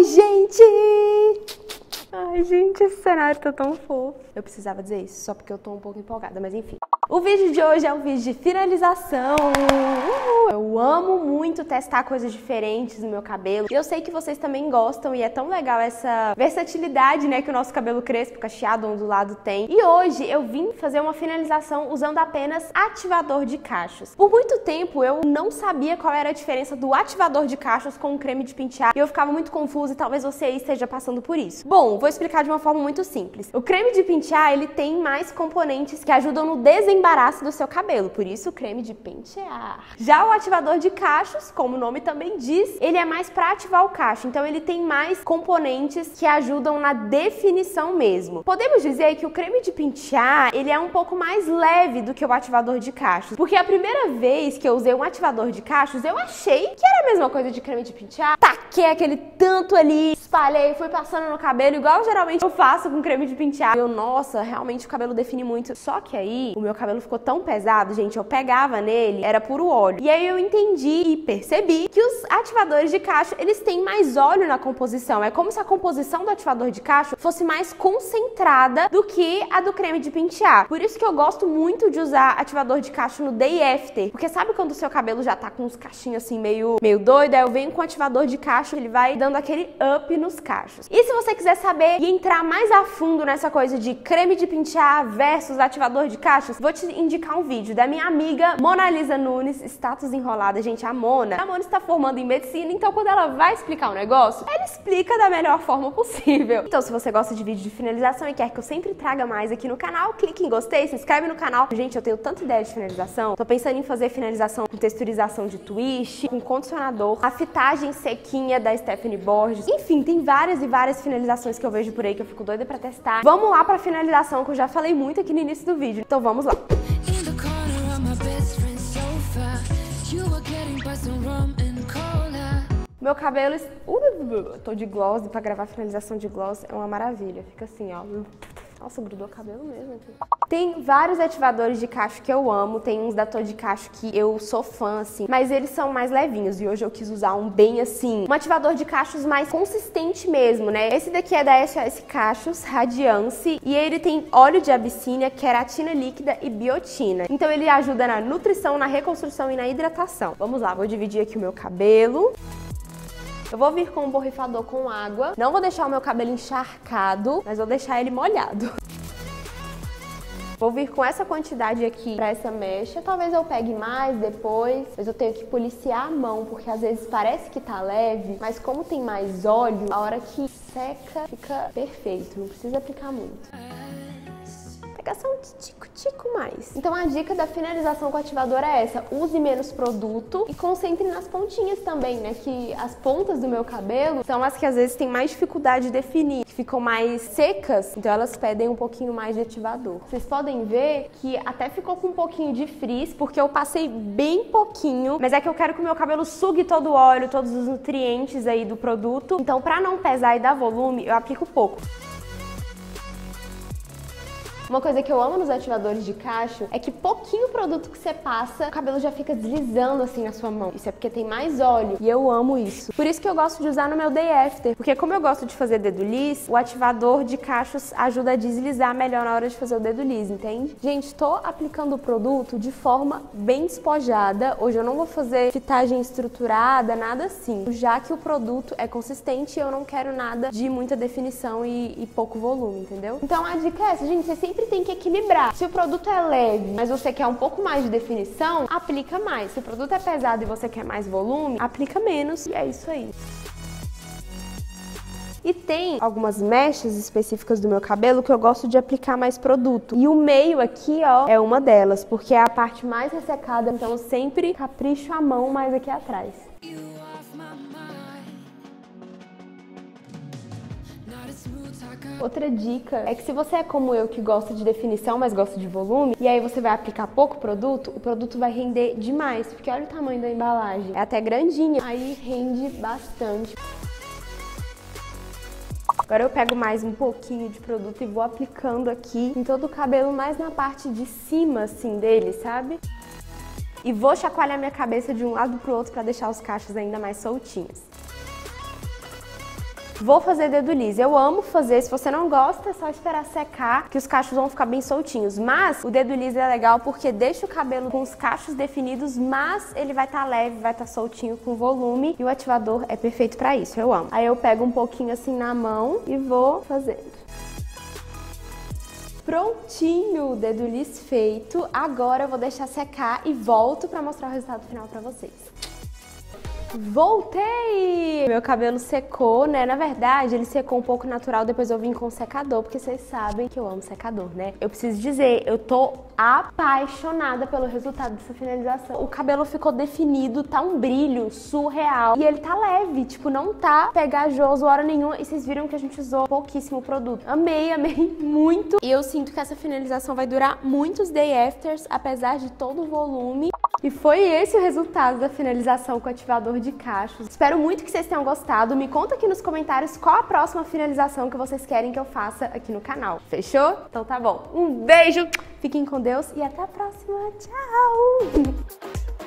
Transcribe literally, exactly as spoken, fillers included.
Oi, gente! Ai, gente, esse cenário tá tão fofo. Eu precisava dizer isso, só porque eu tô um pouco empolgada, mas enfim. O vídeo de hoje é um vídeo de finalização. Uhul. Eu amo muito testar coisas diferentes no meu cabelo. E eu sei que vocês também gostam e é tão legal essa versatilidade, né, que o nosso cabelo crespo, cacheado, ondulado tem. E hoje eu vim fazer uma finalização usando apenas ativador de cachos. Por muito tempo eu não sabia qual era a diferença do ativador de cachos com o creme de pentear e eu ficava muito confusa e talvez você aí esteja passando por isso. Bom, vou explicar de uma forma muito simples. O creme de pentear, ele tem mais componentes que ajudam no desembaraço do seu cabelo, por isso o creme de pentear. Já o ativador de cachos, como o nome também diz, ele é mais para ativar o cacho, então ele tem mais componentes que ajudam na definição mesmo. Podemos dizer que o creme de pentear, ele é um pouco mais leve do que o ativador de cachos, porque a primeira vez que eu usei um ativador de cachos, eu achei que era a mesma coisa de creme de pentear, taquei aquele tanto ali, espalhei, fui passando no cabelo, igual geralmente eu faço com creme de pentear. Eu, nossa, realmente o cabelo define muito. Só que aí, o meu cabelo ficou tão pesado, gente, eu pegava nele, era puro óleo. E aí eu entendi e percebi que os ativadores de cacho, eles têm mais óleo na composição. É como se a composição do ativador de cacho fosse mais concentrada do que a do creme de pentear. Por isso que eu gosto muito de usar ativador de cacho no day after. Porque sabe quando o seu cabelo já tá com uns cachinhos assim meio, meio doido? Aí eu venho com ativador de cacho, ele vai dando aquele up nos cachos. E se você quiser saber e entrar mais a fundo nessa coisa de creme de pentear versus ativador de cachos, vou te indicar um vídeo da minha amiga Mona Lisa Nunes, status enrolada. Gente, a Mona, a Mona está formando em medicina, então quando ela vai explicar um negócio, ela explica da melhor forma possível. Então, se você gosta de vídeo de finalização e quer que eu sempre traga mais aqui no canal, clique em gostei, se inscreve no canal. Gente, eu tenho tanta ideia de finalização, tô pensando em fazer finalização com texturização de twist, com condicionador, a fitagem sequinha da Stephanie Borges, enfim, tem várias e várias finalizações que eu vejo por aí que eu fico doida pra testar. Vamos lá pra finalização, que eu já falei muito aqui no início do vídeo, então vamos lá. Meu cabelo... Uh, tô de gloss, pra gravar finalização de gloss é uma maravilha. Fica assim, ó. Nossa, grudou o cabelo mesmo aqui. Tem vários ativadores de cacho que eu amo, tem uns da Tô de Cacho que eu sou fã, assim, mas eles são mais levinhos e hoje eu quis usar um bem assim, um ativador de cachos mais consistente mesmo, né? Esse daqui é da S O S Cachos Radiance e ele tem óleo de abissínia, queratina líquida e biotina. Então ele ajuda na nutrição, na reconstrução e na hidratação. Vamos lá, vou dividir aqui o meu cabelo. Eu vou vir com um borrifador com água. Não vou deixar o meu cabelo encharcado, mas vou deixar ele molhado. Vou vir com essa quantidade aqui pra essa mecha. Talvez eu pegue mais depois, mas eu tenho que policiar a mão, porque às vezes parece que tá leve, mas como tem mais óleo, a hora que seca fica perfeito. Não precisa aplicar muito. Pegar só um tico-tico mais. Então a dica da finalização com ativador é essa: use menos produto e concentre nas pontinhas também, né? Que as pontas do meu cabelo são as que às vezes tem mais dificuldade de definir, que ficam mais secas, então elas pedem um pouquinho mais de ativador. Vocês podem ver que até ficou com um pouquinho de frizz, porque eu passei bem pouquinho, mas é que eu quero que o meu cabelo sugue todo o óleo, todos os nutrientes aí do produto. Então pra não pesar e dar volume, eu aplico pouco. Uma coisa que eu amo nos ativadores de cacho é que pouquinho produto que você passa, o cabelo já fica deslizando assim na sua mão. Isso é porque tem mais óleo e eu amo isso. Por isso que eu gosto de usar no meu day after, porque como eu gosto de fazer dedo liso, o ativador de cachos ajuda a deslizar melhor na hora de fazer o dedo liso, entende? Gente, tô aplicando o produto de forma bem despojada. Hoje eu não vou fazer fitagem estruturada, nada assim, já que o produto é consistente e eu não quero nada de muita definição e, e pouco volume, entendeu? Então a dica é essa, gente, você sempre tem que equilibrar. Se o produto é leve, mas você quer um pouco mais de definição, aplica mais. Se o produto é pesado e você quer mais volume, aplica menos. E é isso aí. E tem algumas mechas específicas do meu cabelo que eu gosto de aplicar mais produto. E o meio aqui, ó, é uma delas, porque é a parte mais ressecada, então eu sempre capricho a mão mais aqui atrás. Outra dica é que se você é como eu, que gosta de definição, mas gosta de volume, e aí você vai aplicar pouco produto, o produto vai render demais, porque olha o tamanho da embalagem, é até grandinha, aí rende bastante. Agora eu pego mais um pouquinho de produto e vou aplicando aqui em todo o cabelo, mais na parte de cima, assim, dele, sabe? E vou chacoalhar minha cabeça de um lado pro outro pra deixar os cachos ainda mais soltinhos. vou fazer dedo liso. Eu amo fazer, se você não gosta, é só esperar secar, que os cachos vão ficar bem soltinhos. Mas o dedo liso é legal porque deixa o cabelo com os cachos definidos, mas ele vai estar leve, vai estar soltinho, com volume, e o ativador é perfeito pra isso, eu amo. Aí eu pego um pouquinho assim na mão e vou fazendo. Prontinho, o dedo liso feito. Agora eu vou deixar secar e volto pra mostrar o resultado final pra vocês. Voltei! Meu cabelo secou, né? Na verdade, ele secou um pouco natural, depois eu vim com secador, porque vocês sabem que eu amo secador, né? Eu preciso dizer, eu tô apaixonada pelo resultado dessa finalização. O cabelo ficou definido, tá um brilho surreal. E ele tá leve, tipo, não tá pegajoso hora nenhuma. E vocês viram que a gente usou pouquíssimo produto. Amei, amei muito. E eu sinto que essa finalização vai durar muitos day afters, apesar de todo o volume. E foi esse o resultado da finalização com o ativador de cachos. Espero muito que vocês tenham gostado. Me conta aqui nos comentários qual a próxima finalização que vocês querem que eu faça aqui no canal. Fechou? Então tá bom. Um beijo, fiquem com Deus e até a próxima. Tchau!